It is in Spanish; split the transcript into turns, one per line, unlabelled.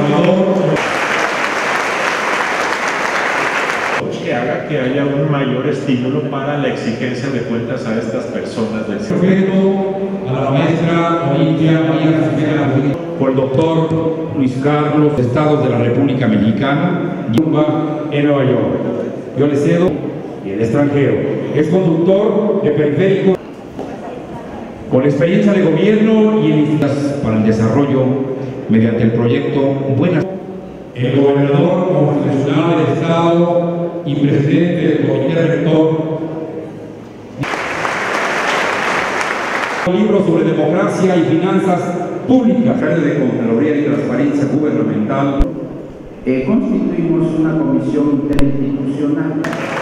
gobernador.
Que haga que haya un mayor estímulo para la exigencia de cuentas a estas personas del sector.
Respeto a la maestra Olimpia María Josefina Rodríguez.
Por el doctor Luis Carlos, Estados de la República Mexicana, en Nueva York. Yo le cedo y el extranjero. Es conductor de periférico con experiencia de gobierno y en para el desarrollo mediante el proyecto Buenas.
El gobernador constitucional del Estado y presidente del Comité Rector.
Libro sobre democracia y finanzas públicas.
De Contraloría y Transparencia Gubernamental.
Constituimos una comisión interinstitucional